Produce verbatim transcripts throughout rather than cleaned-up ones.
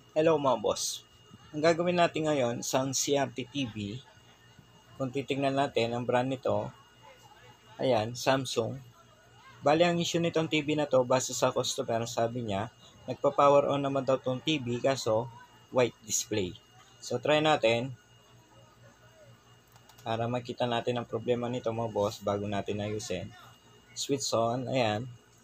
Hello mga boss. Ang gagawin natin ngayon sa C R T T V, kung titingnan natin ang brand nito, ayan, Samsung. Bali ang issue nitong T V na to, base sa customer, sabi niya, nagpa-power on naman daw tong T V kaso white display. So try natin para makita natin ang problema nito mga boss bago natin ayusin. Switch on, ayan.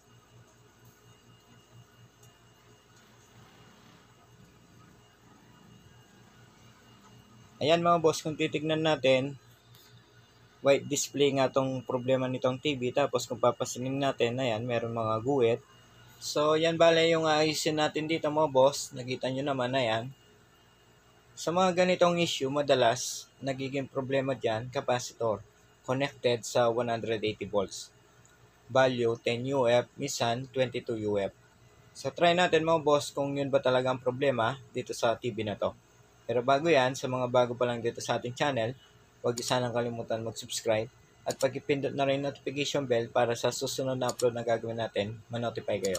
Ayan mga boss, kung titignan natin, white display nga tong problema nitong T V. Tapos kung papasinin natin, ayan, meron mga guhit. So, yan bale yung ayusin natin dito mga boss. Nakita nyo naman na yan. Sa mga ganitong issue, madalas, nagiging problema dyan, capacitor, connected sa one hundred eighty volts. Value, ten U F, minsan, twenty-two U F. So, try natin mga boss kung yun ba talaga ang problema dito sa T V na to. Pero bago yan, sa mga bago pa lang dito sa ating channel, huwag niyo sanang kalimutan mag-subscribe at pag-ipindot na rin notification bell para sa susunod na upload na gagawin natin, ma-notify kayo.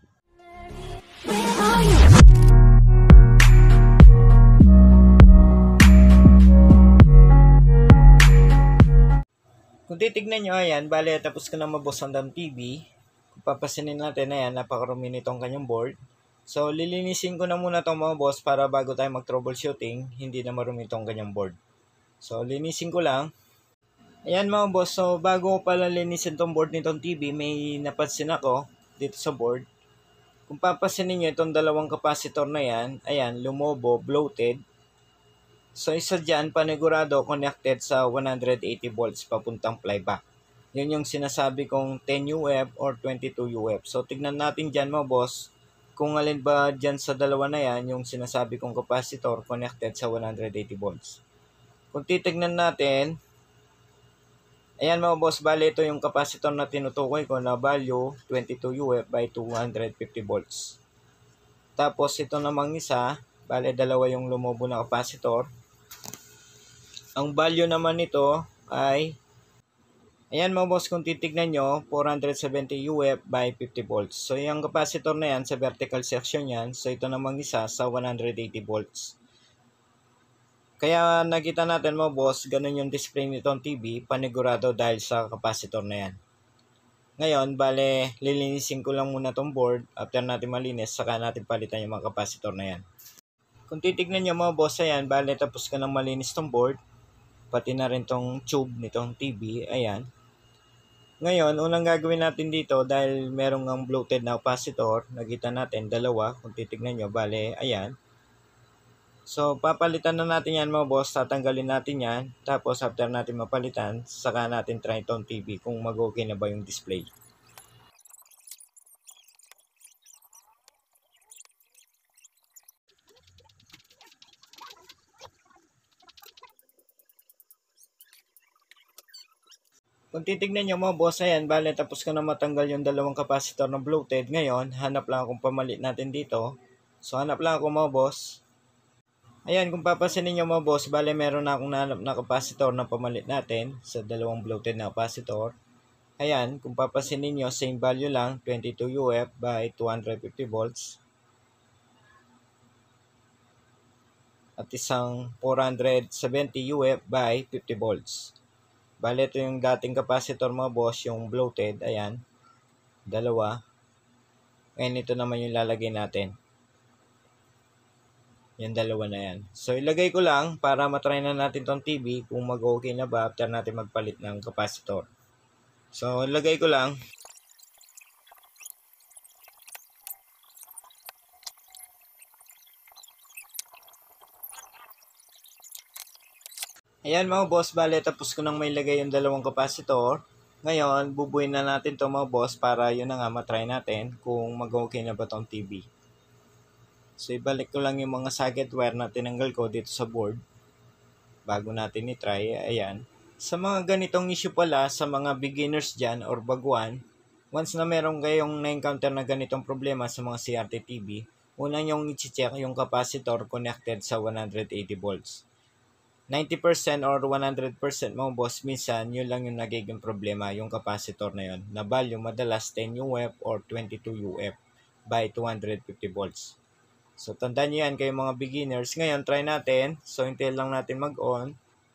Kung titignan nyo, ayan, bale tapos ko na maboss ang dam T V. Kung papasinin natin, ayan, napakarumi nitong kanyang board. So, lilinisin ko na muna itong mga boss para bago tayo mag-troubleshooting, hindi na marumi itong kanyang board. So, linisin ko lang. Ayan mga boss, so bago ko pala linisin itong board nitong T V, may napansin ako dito sa board. Kung papasinin nyo itong dalawang capacitor na yan, ayan, lumobo, bloated. So, isa dyan, panigurado, connected sa one hundred eighty volts papuntang flyback. Yun yung sinasabi kong ten U F or twenty-two U F. So, tignan natin dyan mga boss, kung alin ba dyan sa dalawa na yan, yung sinasabi kong capacitor connected sa one hundred eighty volts. Kung titignan natin, ayan mga boss, bale ito yung capacitor na tinutukoy ko na value twenty-two U F by two hundred fifty volts. Tapos, ito namang isa, bale dalawa yung lumobo na capacitor. Ang value naman nito ay, ayan mga boss, kung titignan nyo, four hundred seventy U F by fifty volts. So, yung capacitor na yan, sa vertical section yan. So, ito namang isa sa one hundred eighty volts. Kaya nakita natin mga boss, ganun yung display nitong T V, panigurado dahil sa capacitor na yan. Ngayon, bale, lilinisin ko lang muna tong board. After natin malinis, saka natin palitan yung mga capacitor na yan. Kung titignan nyo mga boss, ayan, bale, tapos ko nang malinis tong board. Pati na rin tong tube nitong T V, ayan. Ngayon, unang gagawin natin dito, dahil merong ang bloated na capacitor, nakita natin, dalawa, kung titignan nyo, bale, ayan. So, papalitan na natin yan mga boss, tatanggalin natin yan, tapos after natin mapalitan, saka natin try itong T V kung mag-okay na ba yung display. Kung titignan nyo mga boss, ayan, bale tapos ko na matanggal yung dalawang capacitor na bloated. Ngayon, hanap lang akong pamalit natin dito. So, hanap lang ako mga boss. Ayan, kung papansinin nyo mga boss, bale meron na akong nahanap na capacitor na pamalit natin sa dalawang bloated na capacitor. Ayan, kung papansinin nyo, same value lang, twenty-two U F by two hundred fifty volts. At isang four hundred seventy U F by fifty volts. Bale, ito yung dating capacitor mga boss, yung bloated, ayan, dalawa. Ngayon, ito naman yung lalagay natin. Yan, dalawa na yan. So, ilagay ko lang para matry na natin tong T V kung mag-okay na ba after natin magpalit ng capacitor. So, ilagay ko lang. Ayan mga boss, bale tapos ko nang may lagay yung dalawang capacitor. Ngayon, bubuin na natin to mga boss para yun na nga matry natin kung mag-okay na ba tong T V. So, ibalik ko lang yung mga socket wire na tinanggal ko dito sa board bago natin i-try. Ayan. Sa mga ganitong issue pala, sa mga beginners dyan or baguan, once na meron kayong na-encounter na ganitong problema sa mga C R T T V, una nyong i-check yung capacitor connected sa one hundred eighty volts. ninety percent or one hundred percent mga boss, minsan yun lang yung nagiging problema, yung capacitor na yun, na value madalas ten U F or twenty-two U F by two hundred fifty volts. So, tandaan nyo yan kayo mga beginners. Ngayon, try natin. So, hintay lang natin mag-on.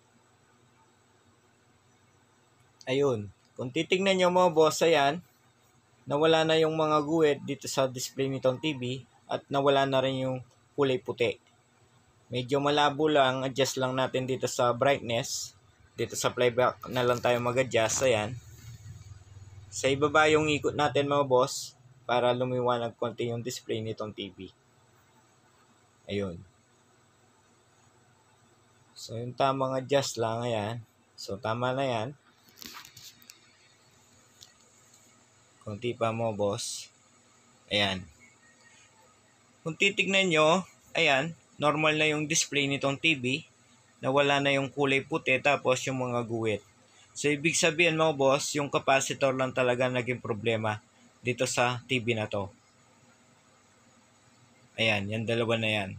Ayun. Kung titignan nyo mga boss, ayan, nawala na yung mga guhit dito sa display nitong T V at nawala na rin yung kulay puti. Medyo malabo lang, adjust lang natin dito sa brightness. Dito sa playback na lang tayo mag-adjust. Ayan. Sa ibaba yung ikot natin mga boss para lumiwanag konti yung display nitong T V. Ayun. So yung tamang adjust lang, ayan. So tama na yan. Konti pa mo boss. Ayan. Kung titignan nyo, ayan, normal na yung display nitong T V. Nawala na yung kulay puti tapos yung mga guhit. So ibig sabihin mo boss, yung capacitor lang talaga naging problema dito sa T V na to. Ayan, yung dalawa na yan.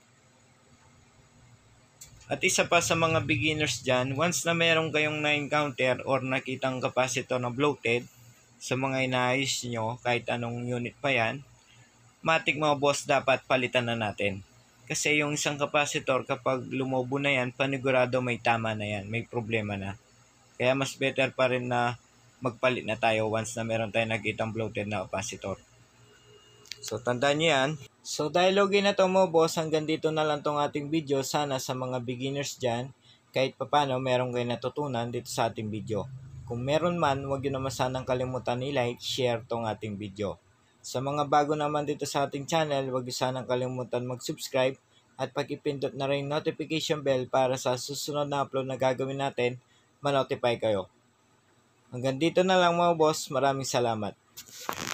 At isa pa sa mga beginners dyan, once na meron kayong na-encounter or nakitang capacitor na bloated, sa mga inaayos nyo, kahit anong unit pa yan, matik mga boss, dapat palitan na natin. Kasi yung isang capacitor, kapag lumobo na yan, panigurado may tama na yan, may problema na. Kaya mas better pa rin na magpalit na tayo once na meron tayong nakitang bloated na capacitor. So, tandaan nyo yan. So, dahil login na to mo boss, hanggang dito na lang tong ating video. Sana sa mga beginners dyan, kahit papano meron kayo natutunan dito sa ating video. Kung meron man, huwag nyo naman sanang kalimutan i-like, share tong ating video. Sa mga bago naman dito sa ating channel, huwag nyo sanang kalimutan mag-subscribe at pag-ipindot na rin notification bell para sa susunod na upload na gagawin natin, ma-notify kayo. Hanggang dito na lang mga boss, maraming salamat.